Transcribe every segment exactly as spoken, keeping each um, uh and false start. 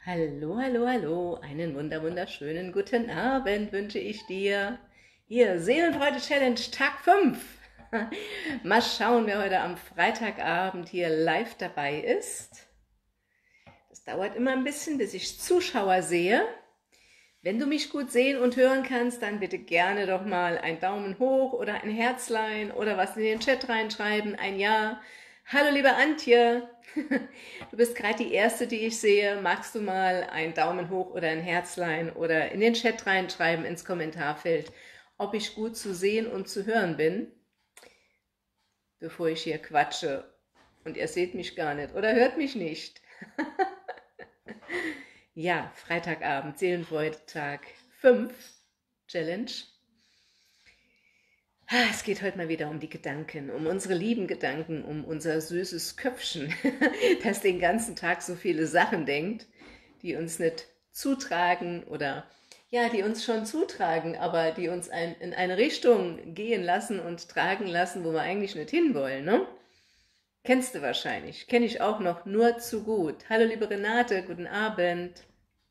Hallo, hallo, hallo, einen wunder wunderschönen guten Abend wünsche ich dir. Hier, Seelenfreude Challenge Tag fünf. Mal schauen, wer heute am Freitagabend hier live dabei ist. Das dauert immer ein bisschen, bis ich Zuschauer sehe. Wenn du mich gut sehen und hören kannst, dann bitte gerne doch mal einen Daumen hoch oder ein Herzlein oder was in den Chat reinschreiben, ein Ja. Hallo liebe Antje, du bist gerade die Erste, die ich sehe. Magst du mal einen Daumen hoch oder ein Herzlein oder in den Chat reinschreiben, ins Kommentarfeld, ob ich gut zu sehen und zu hören bin, bevor ich hier quatsche und ihr seht mich gar nicht oder hört mich nicht. Ja, Freitagabend, Seelenfreude-Tag fünf, Challenge. Es geht heute mal wieder um die Gedanken, um unsere lieben Gedanken, um unser süßes Köpfchen, das den ganzen Tag so viele Sachen denkt, die uns nicht zutragen oder ja, die uns schon zutragen, aber die uns ein, in eine Richtung gehen lassen und tragen lassen, wo wir eigentlich nicht hinwollen, ne? Kennst du wahrscheinlich, kenne ich auch noch nur zu gut. Hallo liebe Renate, guten Abend.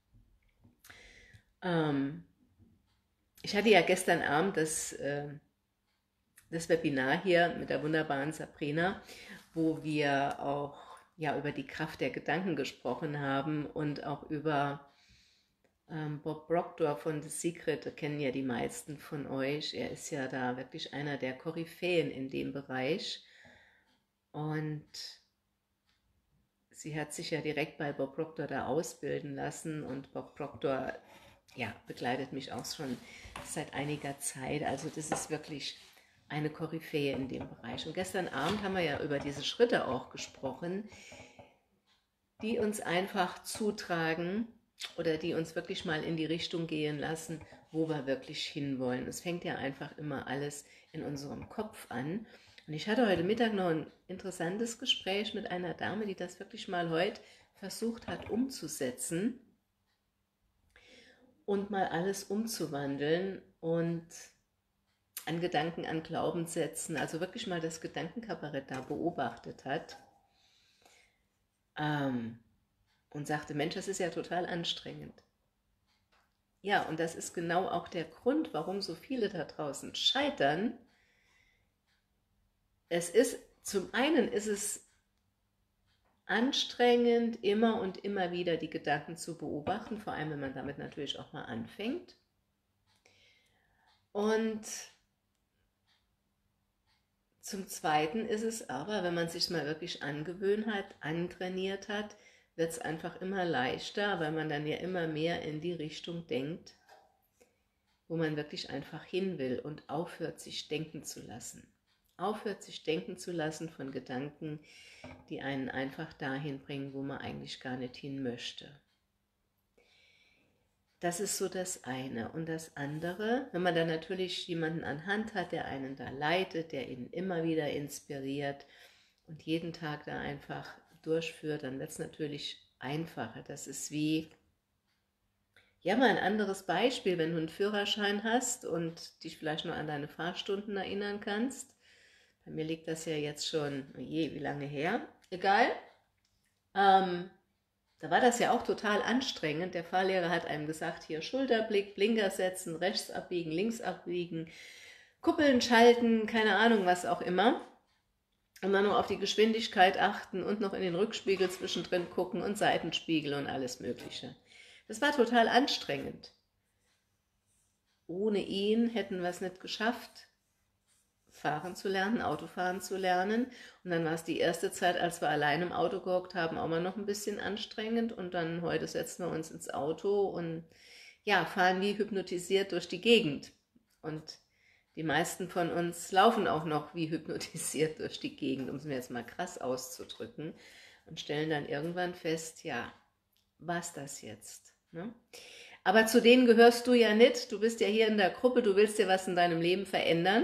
Ähm, ich hatte ja gestern Abend das... Äh, das Webinar hier mit der wunderbaren Sabrina, wo wir auch ja, über die Kraft der Gedanken gesprochen haben und auch über ähm, Bob Proctor von The Secret, das kennen ja die meisten von euch. Er ist ja da wirklich einer der Koryphäen in dem Bereich. Und sie hat sich ja direkt bei Bob Proctor da ausbilden lassen und Bob Proctor ja, begleitet mich auch schon seit einiger Zeit. Also das ist wirklich eine Koryphäe in dem Bereich. Und gestern Abend haben wir ja über diese Schritte auch gesprochen, die uns einfach zutragen oder die uns wirklich mal in die Richtung gehen lassen, wo wir wirklich hinwollen. Es fängt ja einfach immer alles in unserem Kopf an. Und ich hatte heute Mittag noch ein interessantes Gespräch mit einer Dame, die das wirklich mal heute versucht hat umzusetzen und mal alles umzuwandeln und an Gedanken, an Glaubenssätzen, also wirklich mal das Gedankenkabarett da beobachtet hat ähm, und sagte, Mensch, das ist ja total anstrengend. Ja, und das ist genau auch der Grund, warum so viele da draußen scheitern. Es ist, zum einen ist es anstrengend, immer und immer wieder die Gedanken zu beobachten, vor allem wenn man damit natürlich auch mal anfängt. Und zum Zweiten ist es aber, wenn man sich mal wirklich angewöhnt hat, antrainiert hat, wird es einfach immer leichter, weil man dann ja immer mehr in die Richtung denkt, wo man wirklich einfach hin will und aufhört, sich denken zu lassen. Aufhört, sich denken zu lassen von Gedanken, die einen einfach dahin bringen, wo man eigentlich gar nicht hin möchte. Das ist so das eine. Und das andere, wenn man dann natürlich jemanden an Hand hat, der einen da leitet, der ihn immer wieder inspiriert und jeden Tag da einfach durchführt, dann wird es natürlich einfacher. Das ist wie, ja, mal ein anderes Beispiel, wenn du einen Führerschein hast und dich vielleicht noch an deine Fahrstunden erinnern kannst. Bei mir liegt das ja jetzt schon, oh je, wie lange her? Egal. Ähm, Da war das ja auch total anstrengend. Der Fahrlehrer hat einem gesagt, hier Schulterblick, Blinker setzen, rechts abbiegen, links abbiegen, Kuppeln schalten, keine Ahnung, was auch immer. Und dann nur auf die Geschwindigkeit achten und noch in den Rückspiegel zwischendrin gucken und Seitenspiegel und alles Mögliche. Das war total anstrengend. Ohne ihn hätten wir es nicht geschafft, fahren zu lernen, Autofahren zu lernen. Und dann war es die erste Zeit, als wir allein im Auto gehockt haben, auch mal noch ein bisschen anstrengend. Und dann heute setzen wir uns ins Auto und ja, fahren wie hypnotisiert durch die Gegend. Und die meisten von uns laufen auch noch wie hypnotisiert durch die Gegend, um es mir jetzt mal krass auszudrücken. Und stellen dann irgendwann fest, ja, war's das jetzt? Ne? Aber zu denen gehörst du ja nicht. Du bist ja hier in der Gruppe, du willst dir was in deinem Leben verändern.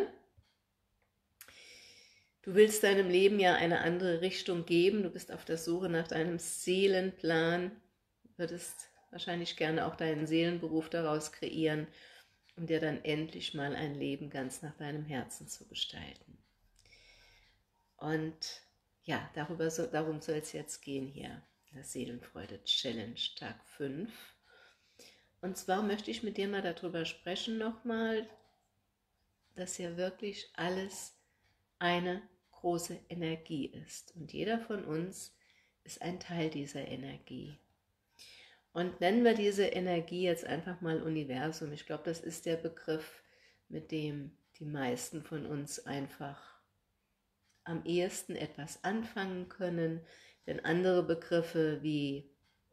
Du willst deinem Leben ja eine andere Richtung geben, du bist auf der Suche nach deinem Seelenplan, würdest wahrscheinlich gerne auch deinen Seelenberuf daraus kreieren, um dir dann endlich mal ein Leben ganz nach deinem Herzen zu gestalten. Und ja, darüber so, darum soll es jetzt gehen hier. der Seelenfreude-Challenge, Tag fünf. Und zwar möchte ich mit dir mal darüber sprechen nochmal, dass ja wirklich alles eine große Energie ist. Und jeder von uns ist ein Teil dieser Energie. Und nennen wir diese Energie jetzt einfach mal Universum. Ich glaube, das ist der Begriff, mit dem die meisten von uns einfach am ehesten etwas anfangen können. Denn andere Begriffe wie,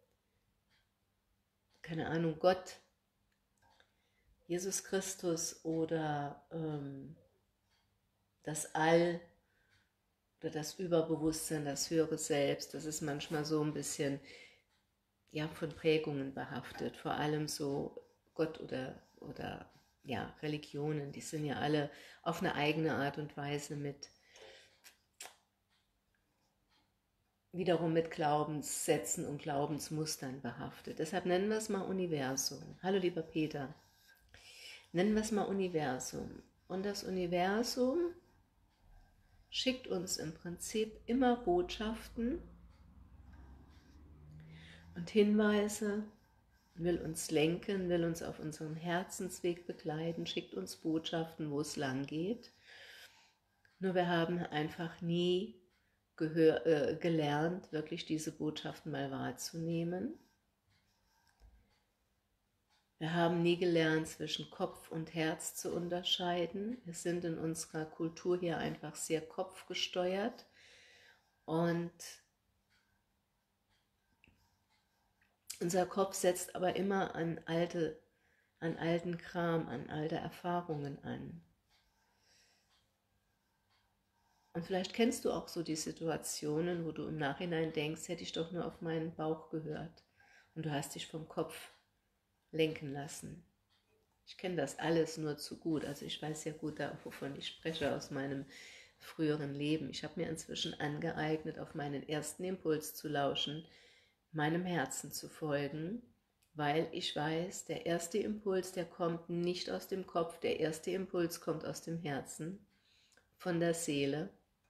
keine Ahnung, Gott, Jesus Christus oder ähm, das All oder das Überbewusstsein, das höhere Selbst, das ist manchmal so ein bisschen ja, von Prägungen behaftet. Vor allem so Gott oder, oder ja, Religionen, die sind ja alle auf eine eigene Art und Weise mit wiederum mit Glaubenssätzen und Glaubensmustern behaftet. Deshalb nennen wir es mal Universum. Hallo lieber Peter. Nennen wir es mal Universum. Und das Universum schickt uns im Prinzip immer Botschaften und Hinweise, will uns lenken, will uns auf unserem Herzensweg begleiten, schickt uns Botschaften, wo es lang geht. Nur wir haben einfach nie gehör, äh, gelernt, wirklich diese Botschaften mal wahrzunehmen. Wir haben nie gelernt, zwischen Kopf und Herz zu unterscheiden. Wir sind in unserer Kultur hier einfach sehr kopfgesteuert und unser Kopf setzt aber immer an, alte, an alten Kram, an alte Erfahrungen an. Und vielleicht kennst du auch so die Situationen, wo du im Nachhinein denkst, hätte ich doch nur auf meinen Bauch gehört. Und du hast dich vom Kopf lenken lassen. Ich kenne das alles nur zu gut. Also ich weiß ja gut, wovon ich spreche aus meinem früheren Leben. Ich habe mir inzwischen angeeignet, auf meinen ersten Impuls zu lauschen, meinem Herzen zu folgen, weil ich weiß, der erste Impuls, der kommt nicht aus dem Kopf, der erste Impuls kommt aus dem Herzen, von der Seele,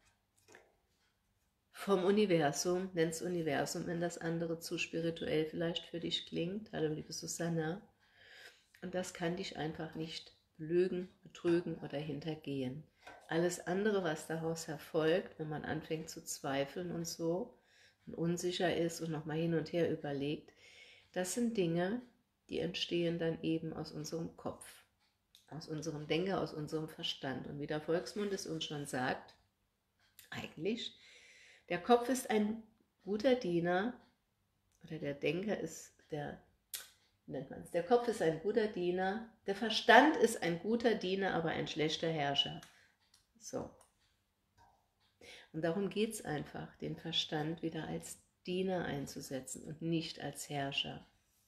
vom Universum, nenn's Universum, wenn das andere zu spirituell vielleicht für dich klingt. Hallo liebe Susanna. Und das kann dich einfach nicht belügen, betrügen oder hintergehen. Alles andere, was daraus erfolgt, wenn man anfängt zu zweifeln und so und unsicher ist und nochmal hin und her überlegt, das sind Dinge, die entstehen dann eben aus unserem Kopf, aus unserem Denken, aus unserem Verstand. Und wie der Volksmund es uns schon sagt, eigentlich, der Kopf ist ein guter Diener, oder der Denker ist der, wie nennt man es, der Kopf ist ein guter Diener, der Verstand ist ein guter Diener, aber ein schlechter Herrscher. So. Und darum geht es einfach, den Verstand wieder als Diener einzusetzen und nicht als Herrscher.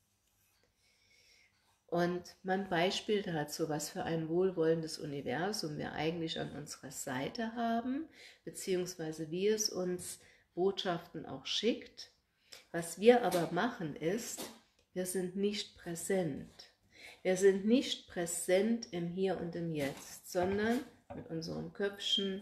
Und mein Beispiel dazu, was für ein wohlwollendes Universum wir eigentlich an unserer Seite haben, beziehungsweise wie es uns Botschaften auch schickt. Was wir aber machen ist, wir sind nicht präsent. Wir sind nicht präsent im Hier und im Jetzt, sondern mit unserem Köpfchen,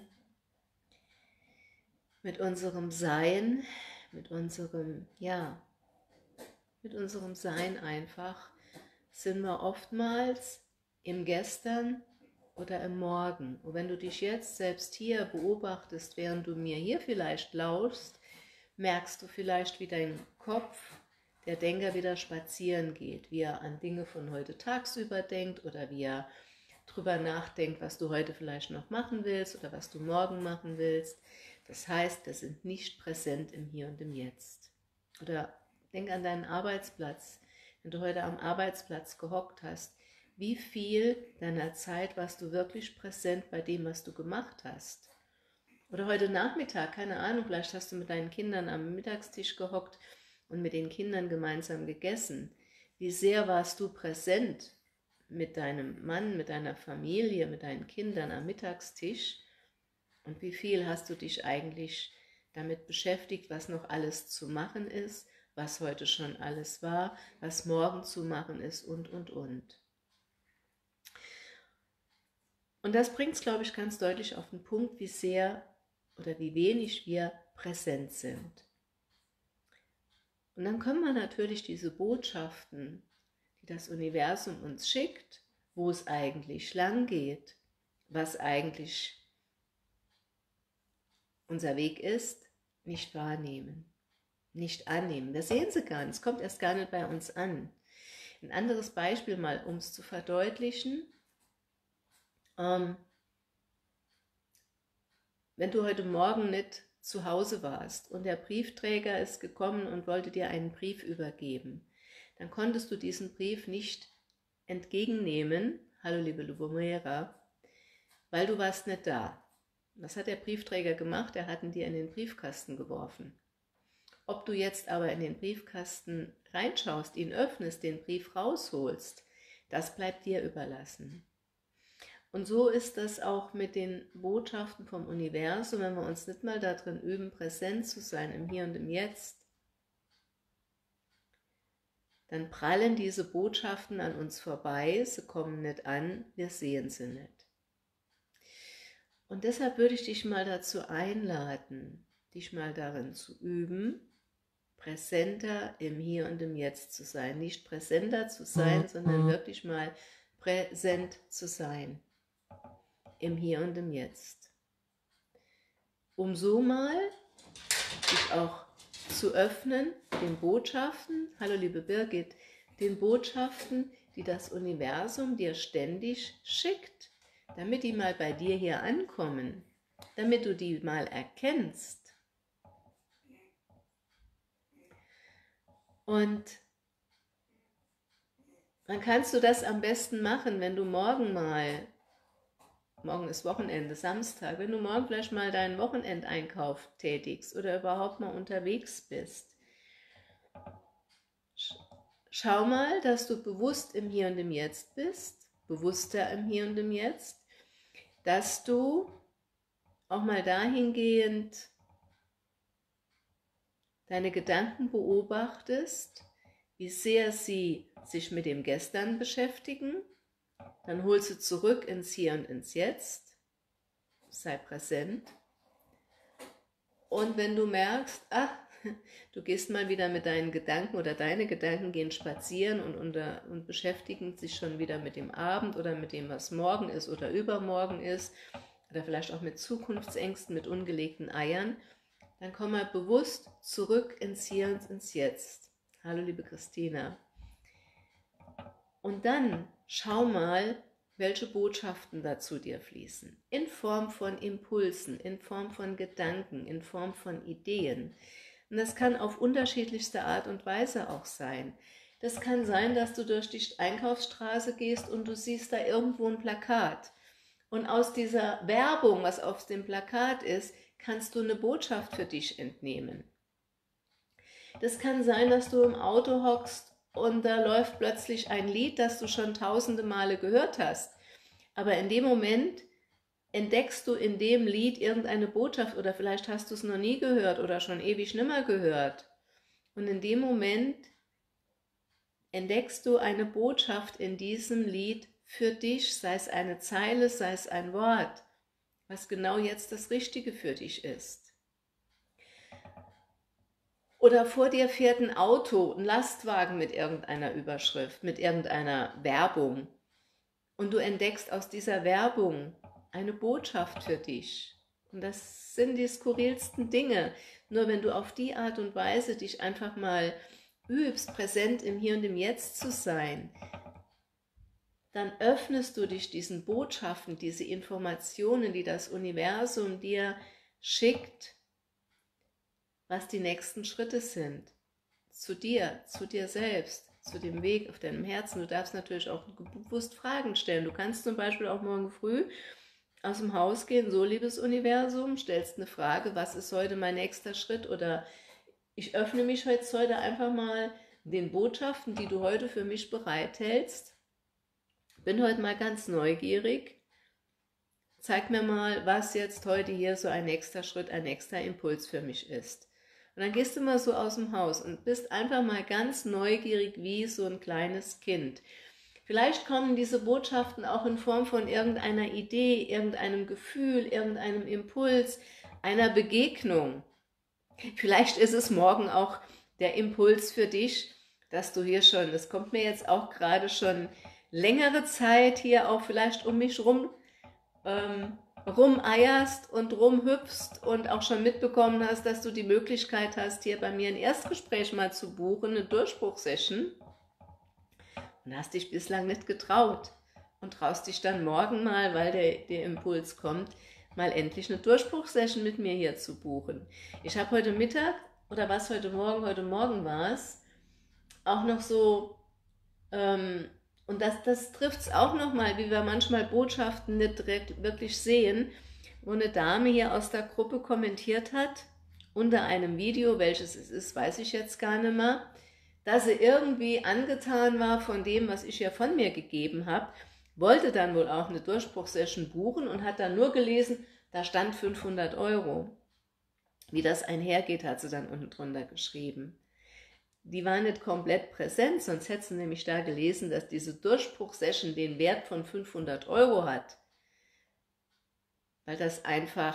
mit unserem Sein, mit unserem, ja, mit unserem Sein einfach, sind wir oftmals im Gestern oder im Morgen. Und wenn du dich jetzt selbst hier beobachtest, während du mir hier vielleicht lauschst, merkst du vielleicht, wie dein Kopf, der Denker, wieder spazieren geht, wie er an Dinge von heute tagsüber denkt oder wie er drüber nachdenkt, was du heute vielleicht noch machen willst oder was du morgen machen willst. Das heißt, wir sind nicht präsent im Hier und im Jetzt. Oder denk an deinen Arbeitsplatz. Wenn du heute am Arbeitsplatz gehockt hast, wie viel deiner Zeit warst du wirklich präsent bei dem, was du gemacht hast? Oder heute Nachmittag, keine Ahnung, vielleicht hast du mit deinen Kindern am Mittagstisch gehockt und mit den Kindern gemeinsam gegessen. Wie sehr warst du präsent mit deinem Mann, mit deiner Familie, mit deinen Kindern am Mittagstisch? Und wie viel hast du dich eigentlich damit beschäftigt, was noch alles zu machen ist, was heute schon alles war, was morgen zu machen ist und, und, und. Und das bringt es, glaube ich, ganz deutlich auf den Punkt, wie sehr oder wie wenig wir präsent sind. Und dann können wir natürlich diese Botschaften, die das Universum uns schickt, wo es eigentlich lang geht, was eigentlich unser Weg ist, nicht wahrnehmen, nicht annehmen. Wir sehen sie gar nicht, es kommt erst gar nicht bei uns an. Ein anderes Beispiel mal, um es zu verdeutlichen. Ähm, wenn du heute Morgen nicht zu Hause warst und der Briefträger ist gekommen und wollte dir einen Brief übergeben, dann konntest du diesen Brief nicht entgegennehmen, hallo liebe Lubomira, weil du warst nicht da. Was hat der Briefträger gemacht? Er hat ihn dir in den Briefkasten geworfen. Ob du jetzt aber in den Briefkasten reinschaust, ihn öffnest, den Brief rausholst, das bleibt dir überlassen. Und so ist das auch mit den Botschaften vom Universum, wenn wir uns nicht mal darin üben, präsent zu sein, im Hier und im Jetzt, dann prallen diese Botschaften an uns vorbei, sie kommen nicht an, wir sehen sie nicht. Und deshalb würde ich dich mal dazu einladen, dich mal darin zu üben, präsenter im Hier und im Jetzt zu sein. Nicht präsenter zu sein, sondern wirklich mal präsent zu sein. Im Hier und im Jetzt. Um so mal dich auch zu öffnen, den Botschaften, hallo liebe Birgit, den Botschaften, die das Universum dir ständig schickt, damit die mal bei dir hier ankommen, damit du die mal erkennst. Und dann kannst du das am besten machen, wenn du morgen mal, morgen ist Wochenende, Samstag, wenn du morgen vielleicht mal deinen Wochenendeinkauf tätigst oder überhaupt mal unterwegs bist. Schau mal, dass du bewusst im Hier und im Jetzt bist, bewusster im Hier und im Jetzt, dass du auch mal dahingehend deine Gedanken beobachtest, wie sehr sie sich mit dem Gestern beschäftigen. Dann hol sie zurück ins Hier und ins Jetzt, sei präsent. Und wenn du merkst, ach, du gehst mal wieder mit deinen Gedanken oder deine Gedanken gehen spazieren und, unter, und beschäftigen sich schon wieder mit dem Abend oder mit dem, was morgen ist oder übermorgen ist, oder vielleicht auch mit Zukunftsängsten, mit ungelegten Eiern, dann komm mal bewusst zurück ins Hier und ins Jetzt. Hallo liebe Christina. Und dann schau mal, welche Botschaften dazu dir fließen. In Form von Impulsen, in Form von Gedanken, in Form von Ideen. Und das kann auf unterschiedlichste Art und Weise auch sein. Das kann sein, dass du durch die Einkaufsstraße gehst und du siehst da irgendwo ein Plakat. Und aus dieser Werbung, was auf dem Plakat ist, kannst du eine Botschaft für dich entnehmen. Das kann sein, dass du im Auto hockst und da läuft plötzlich ein Lied, das du schon tausende Male gehört hast. Aber in dem Moment entdeckst du in dem Lied irgendeine Botschaft oder vielleicht hast du es noch nie gehört oder schon ewig nimmer gehört. Und in dem Moment entdeckst du eine Botschaft in diesem Lied für dich, sei es eine Zeile, sei es ein Wort, was genau jetzt das Richtige für dich ist. Oder vor dir fährt ein Auto, ein Lastwagen mit irgendeiner Überschrift, mit irgendeiner Werbung. Und du entdeckst aus dieser Werbung eine Botschaft für dich. Und das sind die skurrilsten Dinge. Nur wenn du auf die Art und Weise dich einfach mal übst, präsent im Hier und im Jetzt zu sein, dann öffnest du dich diesen Botschaften, diese Informationen, die das Universum dir schickt, was die nächsten Schritte sind. Zu dir, zu dir selbst, zu dem Weg auf deinem Herzen. Du darfst natürlich auch bewusst Fragen stellen. Du kannst zum Beispiel auch morgen früh aus dem Haus gehen, so liebes Universum, stellst eine Frage, was ist heute mein nächster Schritt, oder ich öffne mich jetzt heute einfach mal den Botschaften, die du heute für mich bereithältst. Bin heute mal ganz neugierig. Zeig mir mal, was jetzt heute hier so ein nächster Schritt, ein nächster Impuls für mich ist. Und dann gehst du mal so aus dem Haus und bist einfach mal ganz neugierig wie so ein kleines Kind. Vielleicht kommen diese Botschaften auch in Form von irgendeiner Idee, irgendeinem Gefühl, irgendeinem Impuls, einer Begegnung. Vielleicht ist es morgen auch der Impuls für dich, dass du hier schon, das kommt mir jetzt auch gerade schon längere Zeit hier auch vielleicht um mich rum, ähm, rumeierst und rumhüpfst und auch schon mitbekommen hast, dass du die Möglichkeit hast, hier bei mir ein Erstgespräch mal zu buchen, eine Durchbruchsession, und hast dich bislang nicht getraut und traust dich dann morgen mal, weil der, der Impuls kommt, mal endlich eine Durchbruchsession mit mir hier zu buchen. Ich habe heute Mittag, oder was heute Morgen, heute Morgen war es, auch noch so, ähm, und das, das trifft es auch nochmal, wie wir manchmal Botschaften nicht direkt wirklich sehen, wo eine Dame hier aus der Gruppe kommentiert hat, unter einem Video, welches es ist, weiß ich jetzt gar nicht mehr, dass sie irgendwie angetan war von dem, was ich ja von mir gegeben habe, wollte dann wohl auch eine Durchbruchsession buchen und hat dann nur gelesen, da stand fünfhundert Euro. Wie das einhergeht, hat sie dann unten drunter geschrieben. Die war nicht komplett präsent, sonst hätte sie nämlich da gelesen, dass diese Durchbruchsession den Wert von fünfhundert Euro hat. Weil das einfach,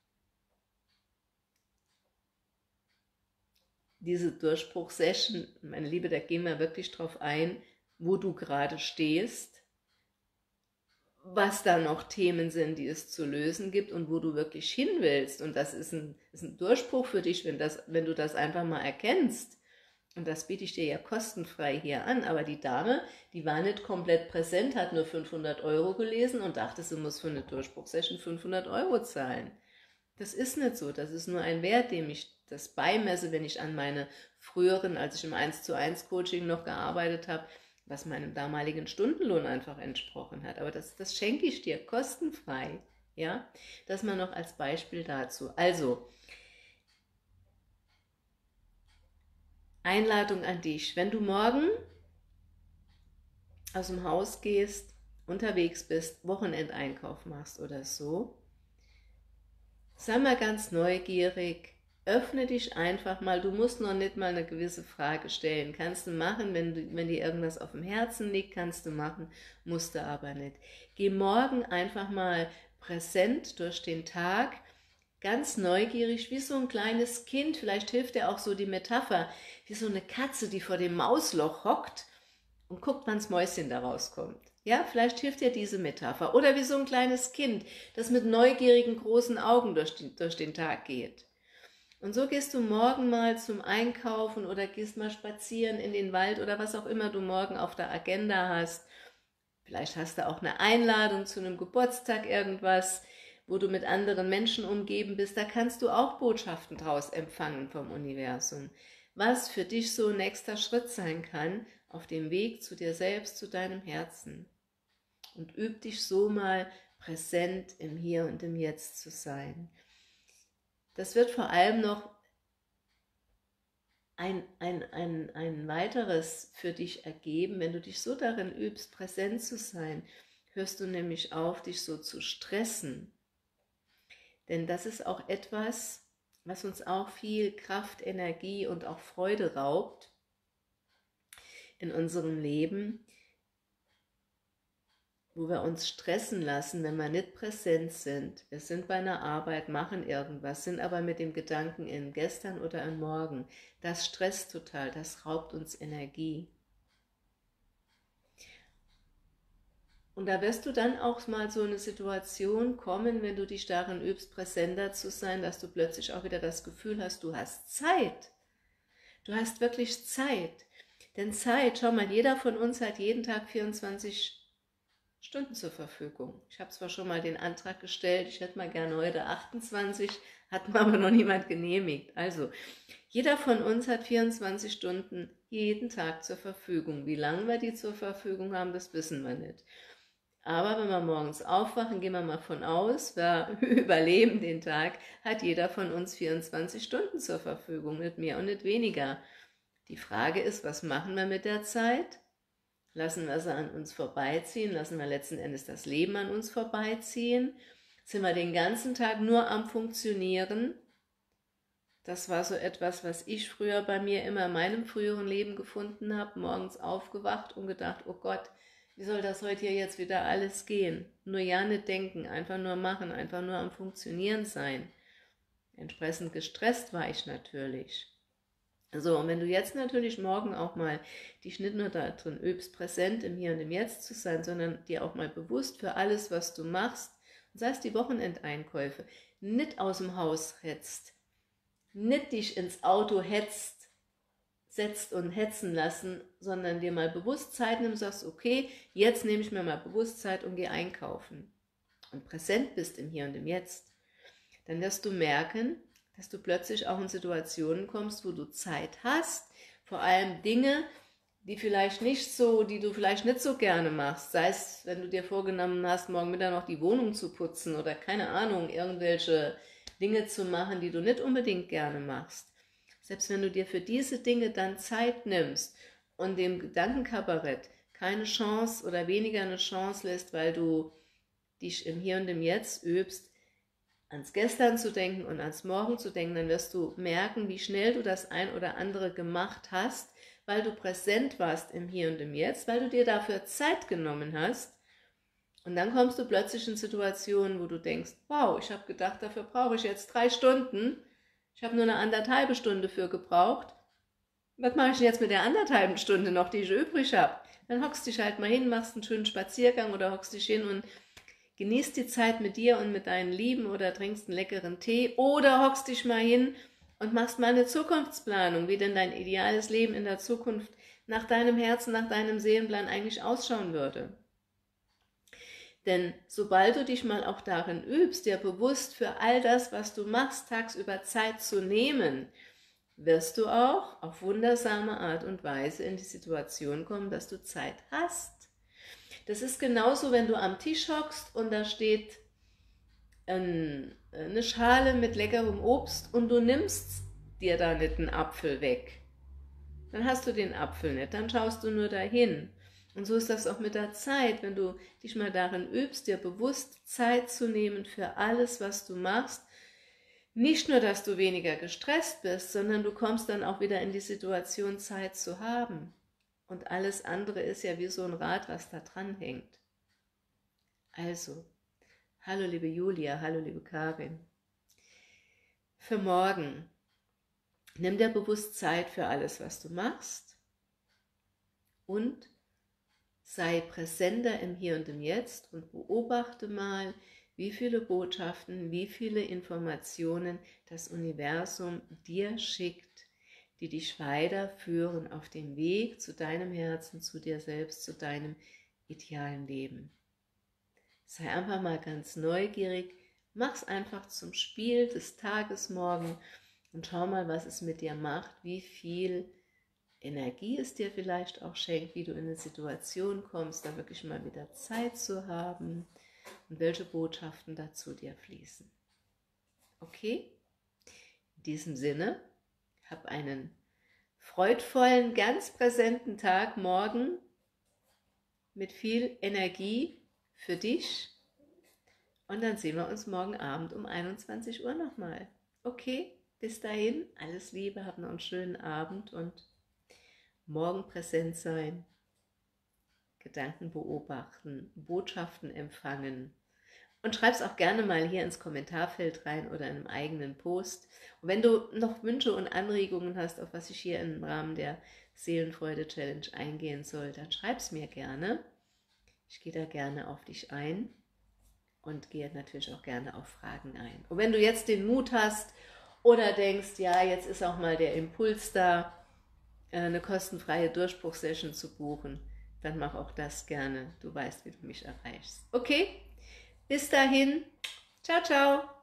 diese Durchbruchsession, meine Liebe, da gehen wir wirklich drauf ein, wo du gerade stehst, was da noch Themen sind, die es zu lösen gibt und wo du wirklich hin willst. Und das ist ein, ist ein Durchbruch für dich, wenn, das, wenn du das einfach mal erkennst. Und das biete ich dir ja kostenfrei hier an. Aber die Dame, die war nicht komplett präsent, hat nur fünfhundert Euro gelesen und dachte, sie muss für eine Durchbruchsession fünfhundert Euro zahlen. Das ist nicht so. Das ist nur ein Wert, dem ich das beimesse, wenn ich an meine früheren, als ich im eins zu eins Coaching noch gearbeitet habe, was meinem damaligen Stundenlohn einfach entsprochen hat. Aber das, das schenke ich dir kostenfrei. Ja? Das mal noch als Beispiel dazu. Also, Einladung an dich. Wenn du morgen aus dem Haus gehst, unterwegs bist, Wochenendeinkauf machst oder so, sei mal ganz neugierig, öffne dich einfach mal, du musst noch nicht mal eine gewisse Frage stellen, kannst du machen, wenn, du, wenn dir irgendwas auf dem Herzen liegt, kannst du machen, musst du aber nicht. Geh morgen einfach mal präsent durch den Tag, ganz neugierig, wie so ein kleines Kind, vielleicht hilft dir auch so die Metapher, wie so eine Katze, die vor dem Mausloch hockt und guckt, wann das Mäuschen da rauskommt. Ja, vielleicht hilft dir diese Metapher. Oder wie so ein kleines Kind, das mit neugierigen großen Augen durch, die, durch den Tag geht. Und so gehst du morgen mal zum Einkaufen oder gehst mal spazieren in den Wald oder was auch immer du morgen auf der Agenda hast. Vielleicht hast du auch eine Einladung zu einem Geburtstag, irgendwas, wo du mit anderen Menschen umgeben bist. Da kannst du auch Botschaften draus empfangen vom Universum. Was für dich so ein nächster Schritt sein kann auf dem Weg zu dir selbst, zu deinem Herzen. Und üb dich so mal präsent im Hier und im Jetzt zu sein. Das wird vor allem noch ein, ein, ein, ein weiteres für dich ergeben, wenn du dich so darin übst, präsent zu sein, hörst du nämlich auf, dich so zu stressen. Denn das ist auch etwas, was uns auch viel Kraft, Energie und auch Freude raubt in unserem Leben, wo wir uns stressen lassen, wenn wir nicht präsent sind. Wir sind bei einer Arbeit, machen irgendwas, sind aber mit dem Gedanken in gestern oder in morgen. Das stresst total, das raubt uns Energie. Und da wirst du dann auch mal so eine Situation kommen, wenn du dich darin übst, präsenter zu sein, dass du plötzlich auch wieder das Gefühl hast, du hast Zeit. Du hast wirklich Zeit. Denn Zeit, schau mal, jeder von uns hat jeden Tag vierundzwanzig Stunden zur Verfügung. Ich habe zwar schon mal den Antrag gestellt, ich hätte mal gerne heute achtundzwanzig, hat mir aber noch niemand genehmigt. Also, jeder von uns hat vierundzwanzig Stunden jeden Tag zur Verfügung. Wie lange wir die zur Verfügung haben, das wissen wir nicht. Aber wenn wir morgens aufwachen, gehen wir mal von aus, wir überleben den Tag, hat jeder von uns vierundzwanzig Stunden zur Verfügung, nicht mehr und nicht weniger. Die Frage ist, was machen wir mit der Zeit? Lassen wir sie an uns vorbeiziehen? Lassen wir letzten Endes das Leben an uns vorbeiziehen? Sind wir den ganzen Tag nur am Funktionieren? Das war so etwas, was ich früher bei mir immer in meinem früheren Leben gefunden habe, morgens aufgewacht und gedacht, oh Gott, wie soll das heute hier jetzt wieder alles gehen? Nur ja nicht denken, einfach nur machen, einfach nur am Funktionieren sein. Entsprechend gestresst war ich natürlich. So, und wenn du jetzt natürlich morgen auch mal dich nicht nur darin übst, präsent im Hier und im Jetzt zu sein, sondern dir auch mal bewusst für alles, was du machst, und sei es die Wochenendeinkäufe, nicht aus dem Haus hetzt, nicht dich ins Auto hetzt, setzt und hetzen lassen, sondern dir mal bewusst Zeit nimmst, sagst, okay, jetzt nehme ich mir mal bewusst Zeit und gehe einkaufen und präsent bist im Hier und im Jetzt, dann wirst du merken, dass du plötzlich auch in Situationen kommst, wo du Zeit hast, vor allem Dinge, die vielleicht nicht so, die du vielleicht nicht so gerne machst, sei es, wenn du dir vorgenommen hast, morgen Mittag noch die Wohnung zu putzen oder keine Ahnung, irgendwelche Dinge zu machen, die du nicht unbedingt gerne machst. Selbst wenn du dir für diese Dinge dann Zeit nimmst und dem Gedankenkabarett keine Chance oder weniger eine Chance lässt, weil du dich im Hier und im Jetzt übst, ans Gestern zu denken und ans Morgen zu denken, dann wirst du merken, wie schnell du das ein oder andere gemacht hast, weil du präsent warst im Hier und im Jetzt, weil du dir dafür Zeit genommen hast. Und dann kommst du plötzlich in Situationen, wo du denkst, wow, ich habe gedacht, dafür brauche ich jetzt drei Stunden. Ich habe nur eine anderthalbe Stunde für gebraucht. Was mache ich denn jetzt mit der anderthalben Stunde noch, die ich übrig habe? Dann hockst dich halt mal hin, machst einen schönen Spaziergang oder hockst dich hin und genießt die Zeit mit dir und mit deinen Lieben oder trinkst einen leckeren Tee oder hockst dich mal hin und machst mal eine Zukunftsplanung, wie denn dein ideales Leben in der Zukunft nach deinem Herzen, nach deinem Seelenplan eigentlich ausschauen würde. Denn sobald du dich mal auch darin übst, dir bewusst für all das, was du machst, tagsüber Zeit zu nehmen, wirst du auch auf wundersame Art und Weise in die Situation kommen, dass du Zeit hast. Das ist genauso, wenn du am Tisch hockst und da steht ein, eine Schale mit leckerem Obst und du nimmst dir da nicht einen Apfel weg. Dann hast du den Apfel nicht, dann schaust du nur dahin. Und so ist das auch mit der Zeit, wenn du dich mal darin übst, dir bewusst Zeit zu nehmen für alles, was du machst. Nicht nur, dass du weniger gestresst bist, sondern du kommst dann auch wieder in die Situation, Zeit zu haben. Und alles andere ist ja wie so ein Rad, was da dran hängt. Also, hallo liebe Julia, hallo liebe Karin. Für morgen, nimm dir bewusst Zeit für alles, was du machst und sei präsenter im Hier und im Jetzt und beobachte mal, wie viele Botschaften, wie viele Informationen das Universum dir schickt, die dich weiterführen auf dem Weg zu deinem Herzen, zu dir selbst, zu deinem idealen Leben. Sei einfach mal ganz neugierig, mach's einfach zum Spiel des Tages morgen und schau mal, was es mit dir macht, wie viel Energie es dir vielleicht auch schenkt, wie du in eine Situation kommst, da wirklich mal wieder Zeit zu haben und welche Botschaften dazu dir fließen. Okay? In diesem Sinne, hab einen freudvollen, ganz präsenten Tag morgen mit viel Energie für dich und dann sehen wir uns morgen Abend um einundzwanzig Uhr nochmal. Okay, bis dahin, alles Liebe, hab noch einen schönen Abend und morgen präsent sein, Gedanken beobachten, Botschaften empfangen. Und schreib es auch gerne mal hier ins Kommentarfeld rein oder in einem eigenen Post. Und wenn du noch Wünsche und Anregungen hast, auf was ich hier im Rahmen der Seelenfreude-Challenge eingehen soll, dann schreib es mir gerne. Ich gehe da gerne auf dich ein und gehe natürlich auch gerne auf Fragen ein. Und wenn du jetzt den Mut hast oder denkst, ja, jetzt ist auch mal der Impuls da, eine kostenfreie Durchbruchssession zu buchen, dann mach auch das gerne. Du weißt, wie du mich erreichst. Okay? Bis dahin, ciao, ciao.